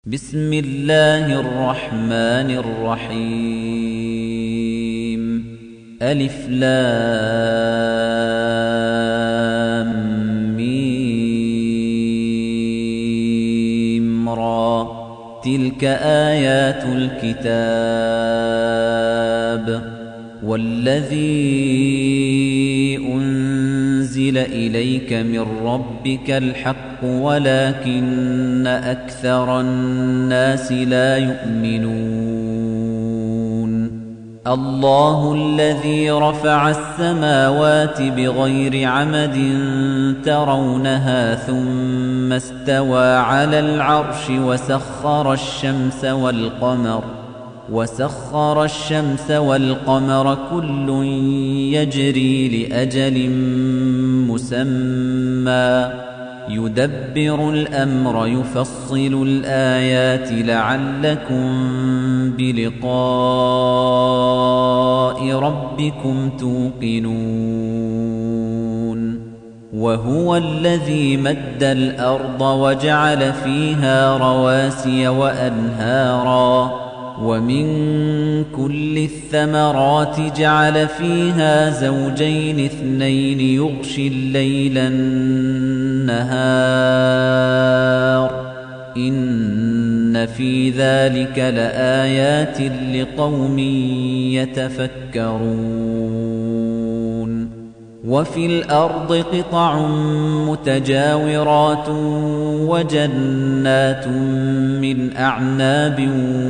بسم الله الرحمن الرحيم ألف لام ميم را تلك آيات الكتاب والذي أنزل إليك من ربك الحق ولكن أكثر الناس لا يؤمنون الله الذي رفع السماوات بغير عمد ترونها ثم استوى على العرش وسخر الشمس والقمر كل يجري لأجل مسمى يدبر الأمر يفصل الآيات لعلكم بلقاء ربكم توقنون وهو الذي مد الأرض وجعل فيها رواسي وأنهارا ومن كل الثمرات جعل فيها زوجين اثنين يغشي الليل النهار إن في ذلك لآيات لقوم يتفكرون وفي الأرض قطع متجاورات وجنات من أعناب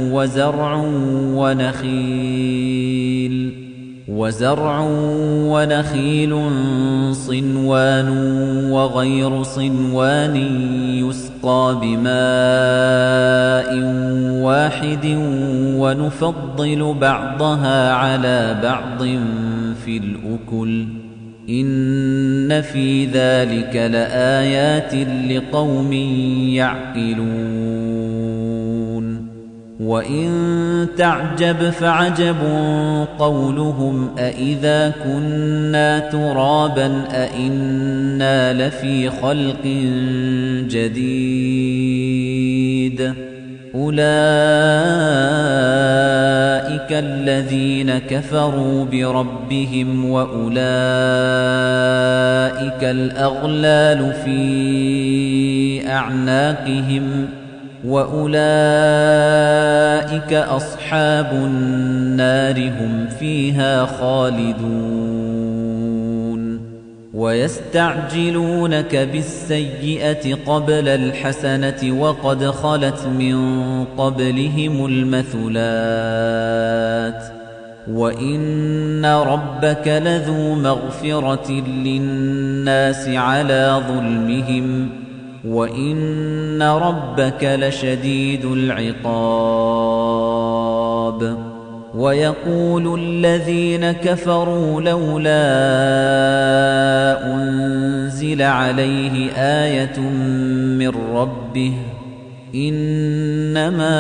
وزرع ونخيل صنوان وغير صنوان يسقى بماء واحد ونفضل بعضها على بعض في الأكل إن في ذلك لآيات لقوم يعقلون وإن تعجب فعجب قولهم أإذا كنا ترابا أإنا لفي خلق جديد أولئك الذين كفروا بربهم وأولئك الأغلال في أعناقهم وأولئك أصحاب النار هم فيها خالدون ويستعجلونك بالسيئة قبل الحسنة وقد خلت من قبلهم المثلات وإن ربك لذو مغفرة للناس على ظلمهم وإن ربك لشديد العقاب ويقول الذين كفروا لولا أنزل عليه آية من ربه إنما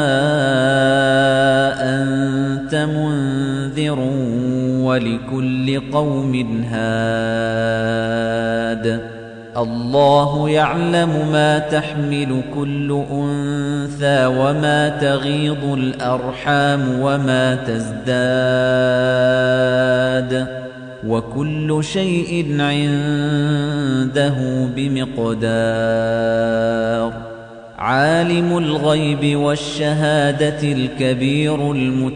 أنت منذر ولكل قوم هاد الله يعلم ما تحمل كل أنثى وما تغيض الأرحام وما تزداد وكل شيء عنده بمقدار عالم الغيب والشهادة الكبير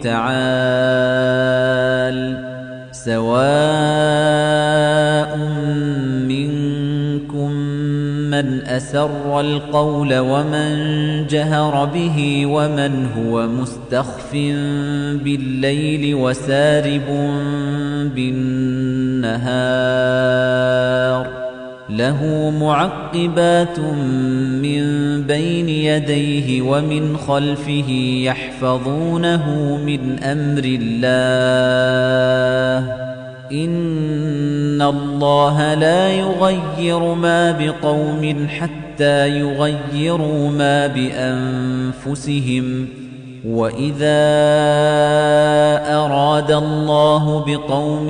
المتعال سواء منكم من أسر القول ومن جهر به ومن هو مستخف بالليل وسارب بالنهار له معقبات من بين يديه ومن خلفه يحفظونه من أمر الله إن الله لا يغير ما بقوم حتى يغيروا ما بأنفسهم وإذا أراد الله بقوم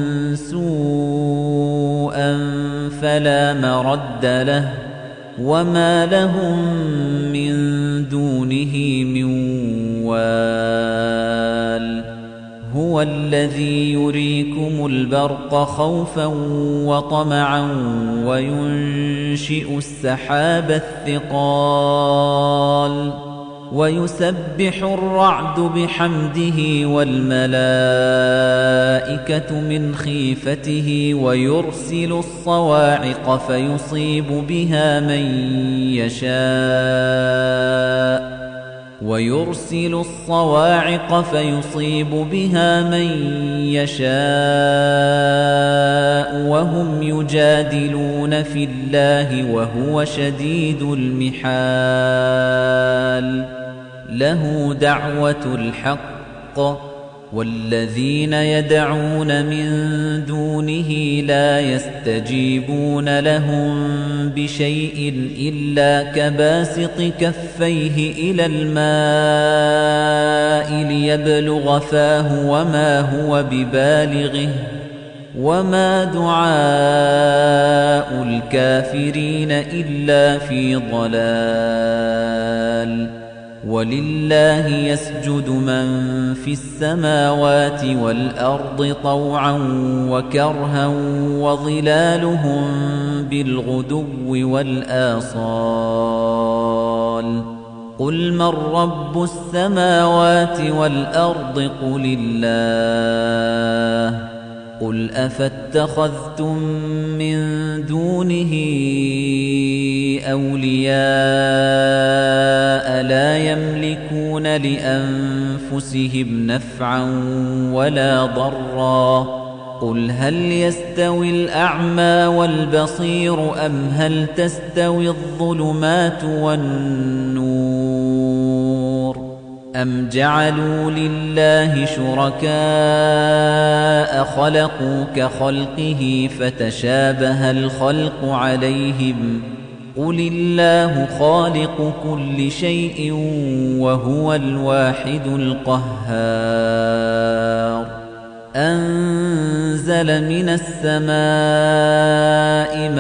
سوءا فلا مرد له وما لهم من دون دونه من وال هو الذي يريكم البرق خوفا وطمعا وينشئ السحاب الثقال ويسبح الرعد بحمده والملائكة من خيفته ويرسل الصواعق فيصيب بها من يشاء وهم يجادلون في الله وهو شديد المحال له دعوة الحق والذين يدعون من دونه لا يستجيبون لهم بشيء إلا كباسط كفيه إلى الماء ليبلغ فاه وما هو ببالغه وما دعاء الكافرين إلا في ضلال ولله يسجد من في السماوات والأرض طوعا وكرها وظلالهم بالغدو والآصال قل من رب السماوات والأرض قل الله قل أفاتخذتم من دونه أولياء لا يملكون لأنفسهم نفعا ولا ضرا قل هل يستوي الأعمى والبصير أم هل تستوي الظلمات والنور أم جعلوا لله شركاء خلقوا كخلقه فتشابه الخلق عليهم قل الله خالق كل شيء وهو الواحد القهار أنزل من السماء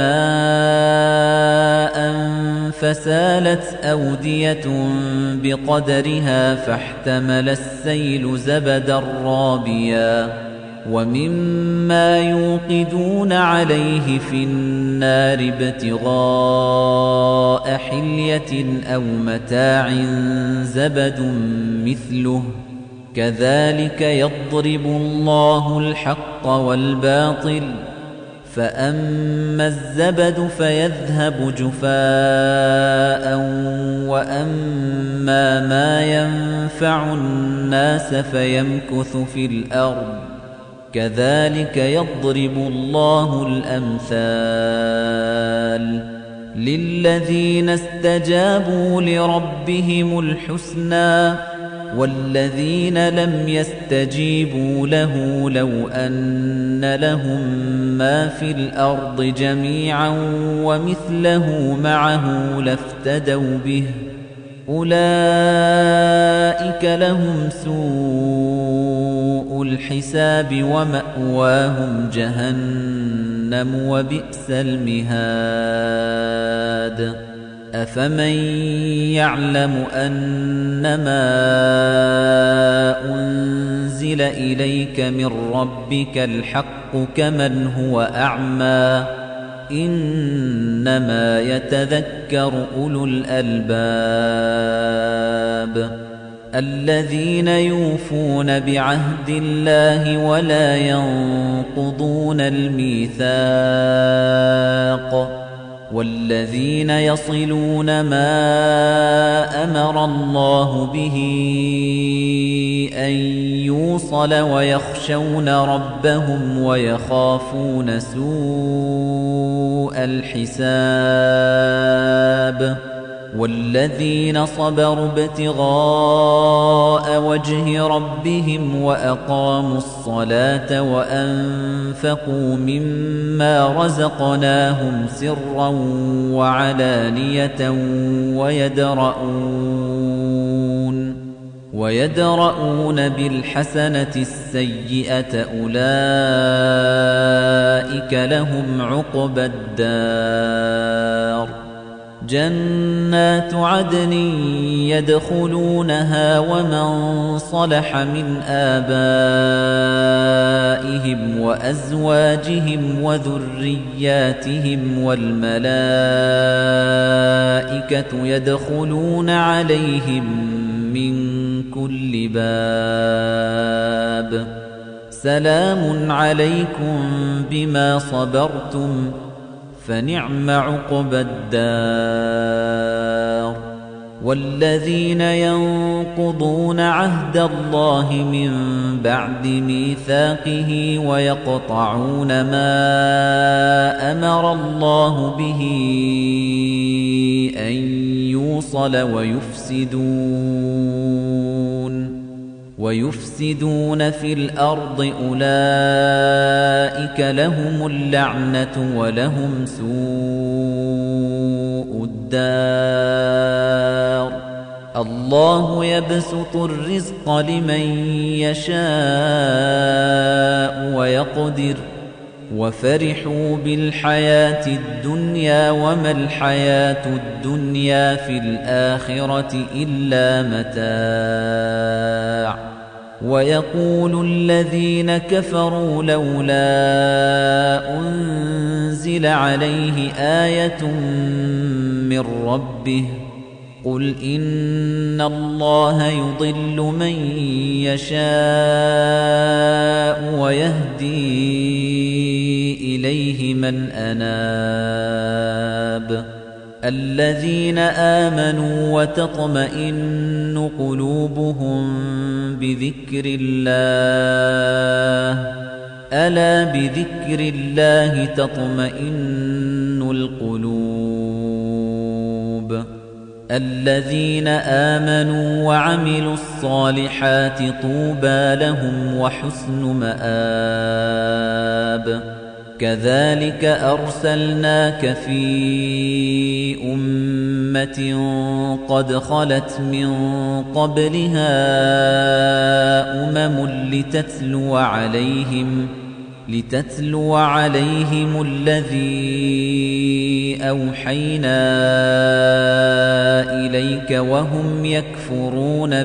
ماء فسالت أودية بقدرها فاحتمل السيل زبدا رابيا ومما يوقدون عليه في النار ابتغاء حلية أو متاع زبد مثله كذلك يضرب الله الحق والباطل فأما الزبد فيذهب جفاء وأما ما ينفع الناس فيمكث في الأرض كذلك يضرب الله الأمثال للذين استجابوا لربهم الحسنى والذين لم يستجيبوا له لو أن لهم ما في الأرض جميعا ومثله معه لافتدوا به أولئك لهم سوء الحساب ومأواهم جهنم وبئس المهاد أفمن يعلم أنما أنزل إليك من ربك الحق كمن هو أعمى إنما يتذكر أولو الألباب الذين يوفون بعهد الله ولا ينقضون الميثاق والذين يصلون ما أمر الله به أن يوصل ويخشون ربهم ويخافون سوء الحساب والذين صبروا ابتغاء وجه ربهم وأقاموا الصلاة وأنفقوا مما رزقناهم سرا وعلانية ويدرؤون بالحسنة السيئة أولئك لهم عقبى الدار جنات عدن يدخلونها ومن صلح من آبائهم وأزواجهم وذرياتهم والملائكة يدخلون عليهم من كل باب سلام عليكم بما صبرتم فنعم عقبى الدار والذين ينقضون عهد الله من بعد ميثاقه ويقطعون ما أمر الله به أن يوصل ويفسدون في الأرض أولئك لهم اللعنة ولهم سوء الدار الله يبسط الرزق لمن يشاء ويقدر وفرحوا بالحياة الدنيا وما الحياة الدنيا في الآخرة إلا متاع ويقول الذين كفروا لولا أنزل عليه آية من ربه قل إن الله يضل من يشاء ويهدي إليه من أناب الذين آمنوا وتطمئن قلوبهم بذكر الله ألا بذكر الله تطمئن القلوب الذين آمنوا وعملوا الصالحات طوبى لهم وحسن مآب كذلك أرسلناك في أمة قد خلت من قبلها لتتلو عليهم الذي أوحينا إليك وهم يكفرون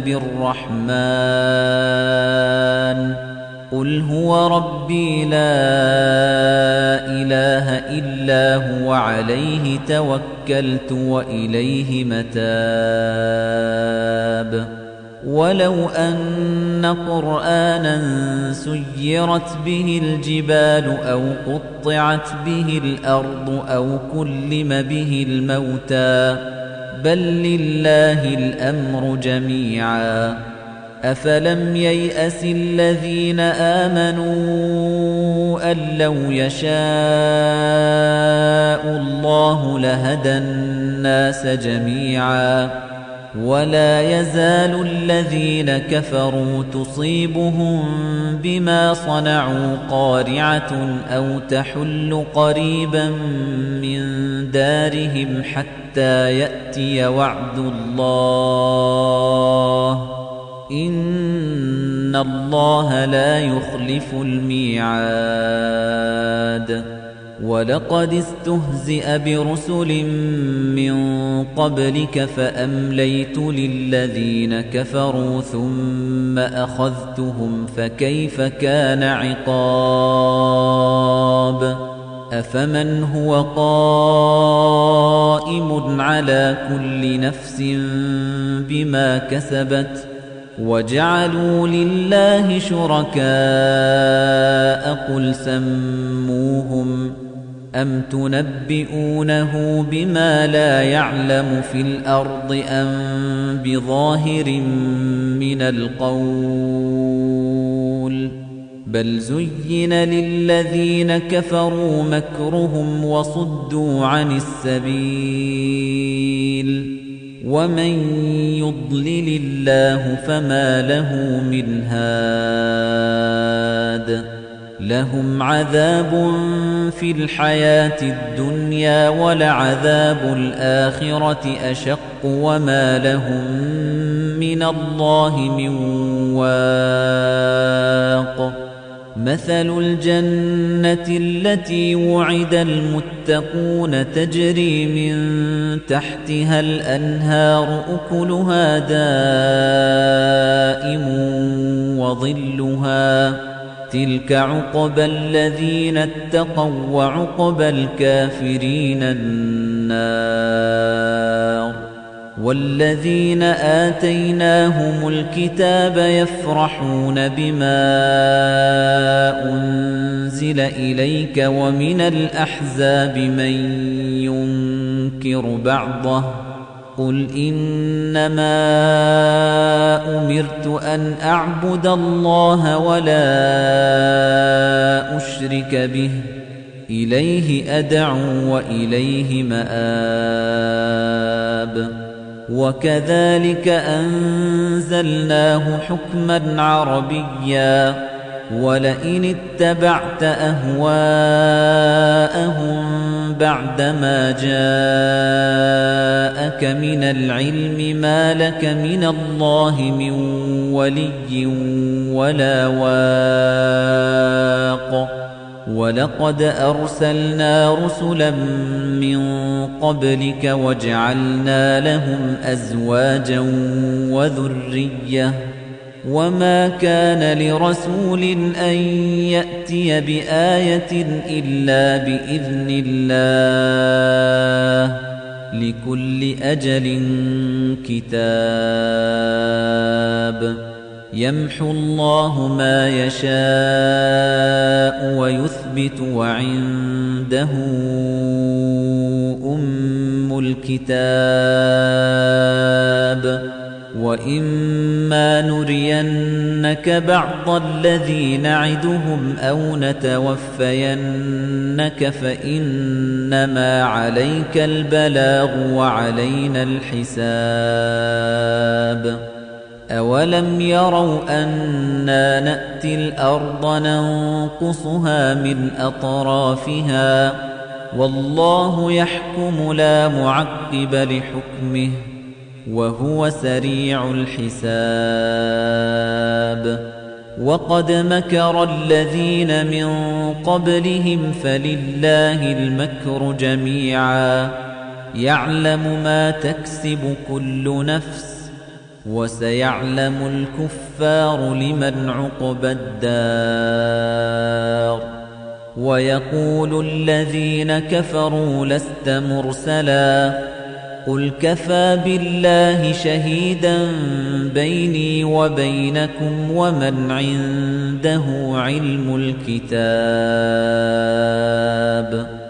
بالرحمن قل هو ربي لا إله إلا هو عليه توكلت وإليه متاب ولو أن قرآنا سيرت به الجبال أو قطعت به الأرض أو كلم به الموتى بل لله الأمر جميعا أفلم ييأس الذين آمنوا أن لو يشاء الله لهدى الناس جميعا ولا يزال الذين كفروا تصيبهم بما صنعوا قارعة أو تحل قريبا من دارهم حتى يأتي وعد الله إن الله لا يخلف الميعاد ولقد استهزئ برسل من قبلك فأمليت للذين كفروا ثم أخذتهم فكيف كان عقاب أفمن هو قائم على كل نفس بما كسبت وجعلوا لله شركاء قل سموهم أم تنبئونه بما لا يعلم في الأرض أم بظاهر من القول بل زين للذين كفروا مكرهم وصدوا عن السبيل ومن يضلل الله فما له من هاد لهم عذاب في الحياة الدنيا ولعذاب الآخرة أشق وما لهم من الله من واق مثل الجنة التي وعد المتقون تجري من تحتها الأنهار أكلها دائم وظلها تلك عقبى الذين اتقوا وعقبى الكافرين النار والذين آتيناهم الكتاب يفرحون بما أنزل إليك ومن الأحزاب من ينكر بعضه قل إنما أمرت أن أعبد الله ولا أشرك به إليه أدعو وإليه مآب وكذلك أنزلناه حكما عربيا ولئن اتبعت أهواءهم بعدما جاءك من العلم ما لك من الله من ولي ولا واق ولقد أرسلنا رسلا من قبلك وجعلنا لهم أزواجا وذرية وما كان لرسول أن يأتي بآية إلا بإذن الله لكل أجل كتاب يمحو الله ما يشاء ويثبت وعنده أم الكتاب وإما نرينك بعض الذي نعدهم أو نتوفينك فإنما عليك البلاغ وعلينا الحساب أولم يروا أنا نأتي الأرض ننقصها من أطرافها والله يحكم لا معقب لحكمه وهو سريع الحساب وقد مكر الذين من قبلهم فلله المكر جميعا يعلم ما تكسب كل نفس وسيعلم الكفار لمن عقبى الدار ويقول الذين كفروا لست مرسلا قل كفى بالله شهيدا بيني وبينكم ومن عنده علم الكتاب